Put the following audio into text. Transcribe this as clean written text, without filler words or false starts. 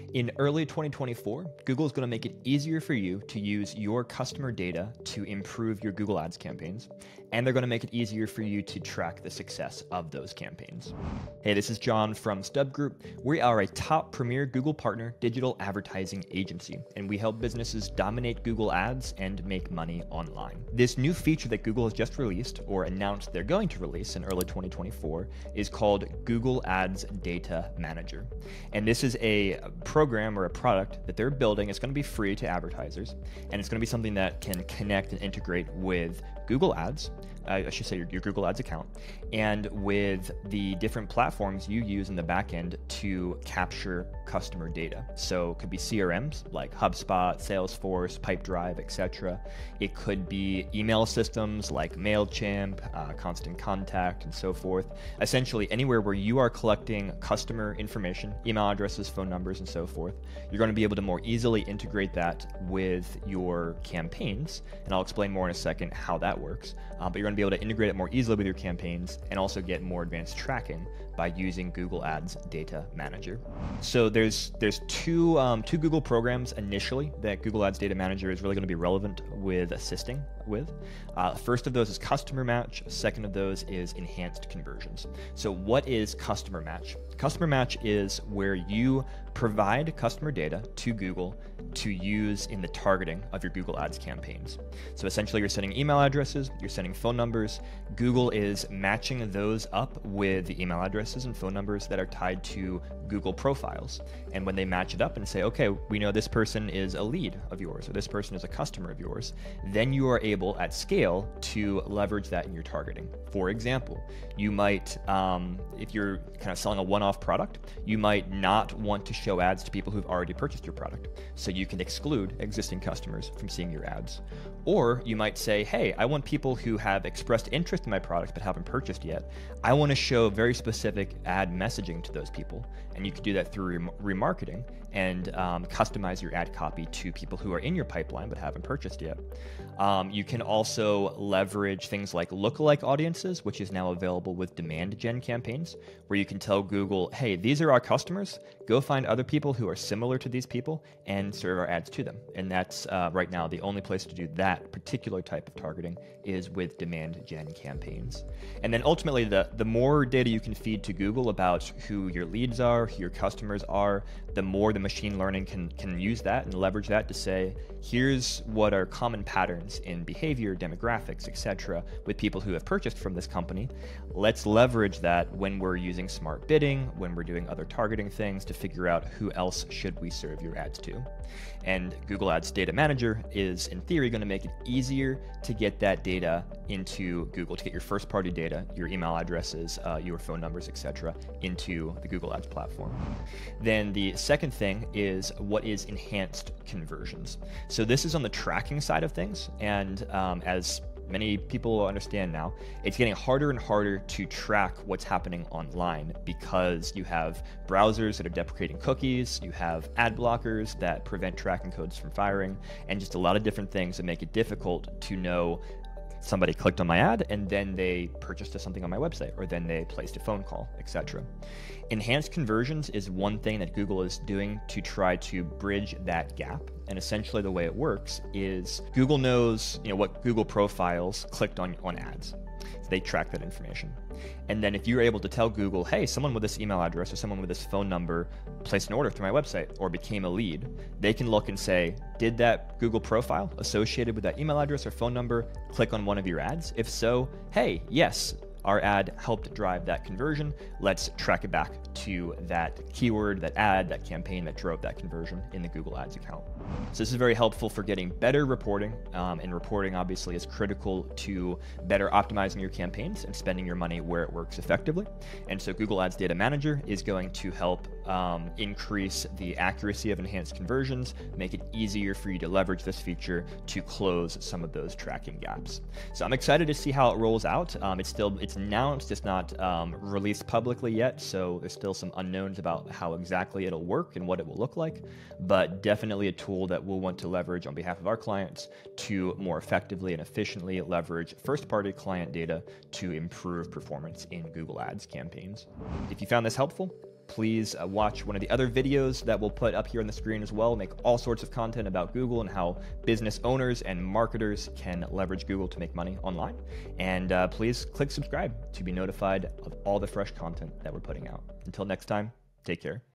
In early 2024, Google is going to make it easier for you to use your customer data to improve your Google Ads campaigns, and they're going to make it easier for you to track the success of those campaigns. Hey, this is John from StubGroup. We are a top premier Google partner digital advertising agency, and we help businesses dominate Google Ads and make money online. This new feature that Google has just released, or announced they're going to release in early 2024, is called Google Ads Data Manager. And this is a program or a product that they're building. It's going to be free to advertisers, and it's going to be something that can connect and integrate with Google Ads, I should say your Google Ads account, and with the different platforms you use in the backend to capture customer data. So it could be CRMs like HubSpot, Salesforce, Pipedrive, etc. It could be email systems like MailChimp, Constant Contact, and so forth. Essentially, anywhere where you are collecting customer information, email addresses, phone numbers, and so forth, you're going to be able to more easily integrate that with your campaigns. And I'll explain more in a second how that works. But you're going to be able to integrate it more easily with your campaigns and also get more advanced tracking by using Google Ads Data Manager. So there's two Google programs initially that Google Ads Data Manager is really going to be relevant with assisting with. First of those is Customer Match. Second of those is Enhanced Conversions. So what is Customer Match? Customer Match is where you provide customer data to Google to use in the targeting of your Google Ads campaigns. So essentially you're sending email addresses, you're sending phone numbers. Google is matching those up with the email addresses and phone numbers that are tied to Google profiles. And when they match it up and say, okay, we know this person is a lead of yours, or this person is a customer of yours, then you are able at scale to leverage that in your targeting. For example, you might, if you're kind of selling a one-off product, you might not want to show ads to people who've already purchased your product. So you can exclude existing customers from seeing your ads. Or you might say, hey, I want people who have expressed interest in my product but haven't purchased yet. I want to show very specific ad messaging to those people. And you can do that through remarketing and customize your ad copy to people who are in your pipeline but haven't purchased yet. You can also leverage things like Lookalike Audiences, which is now available with demand gen campaigns, where you can tell Google, hey, these are our customers. Go find other people who are similar to these people and serve our ads to them. And that's right now the only place to do that particular type of targeting is with demand gen campaigns. And then ultimately, the more data you can feed to Google about who your leads are, who your customers are, the more the machine learning can use that and leverage that to say, here's what are common patterns in behavior, demographics, etc., with people who have purchased from this company. Let's leverage that when we're using smart bidding, when we're doing other targeting things to figure out who else should we serve your ads to. And Google Ads Data Manager is, in theory, going to make it easier to get that data into Google, to get your first-party data, your email addresses, your phone numbers, etc., into the Google Ads platform. Then the second thing is what is enhanced conversions. So this is on the tracking side of things, and as many people understand now, it's getting harder and harder to track what's happening online because you have browsers that are deprecating cookies, you have ad blockers that prevent tracking codes from firing, and just a lot of different things that make it difficult to know somebody clicked on my ad and then they purchased something on my website, or then they placed a phone call, etc. Enhanced conversions is one thing that Google is doing to try to bridge that gap. And essentially the way it works is Google knows, what Google profiles clicked on ads. So they track that information. And then if you're able to tell Google, hey, someone with this email address or someone with this phone number placed an order through my website or became a lead, they can look and say, did that Google profile associated with that email address or phone number click on one of your ads? If so, hey, yes, our ad helped drive that conversion. Let's track it back to that keyword, that ad, that campaign that drove that conversion in the Google Ads account. So this is very helpful for getting better reporting, and reporting obviously is critical to better optimizing your campaigns and spending your money where it works effectively. And so Google Ads Data Manager is going to help increase the accuracy of enhanced conversions, make it easier for you to leverage this feature to close some of those tracking gaps. So I'm excited to see how it rolls out. It's announced, it's not released publicly yet, so there's still some unknowns about how exactly it'll work and what it will look like, but definitely a tool that we'll want to leverage on behalf of our clients to more effectively and efficiently leverage first-party client data to improve performance in Google Ads campaigns. If you found this helpful, please watch one of the other videos that we'll put up here on the screen as well. Make all sorts of content about Google and how business owners and marketers can leverage Google to make money online. And please click subscribe to be notified of all the fresh content that we're putting out. Until next time, take care.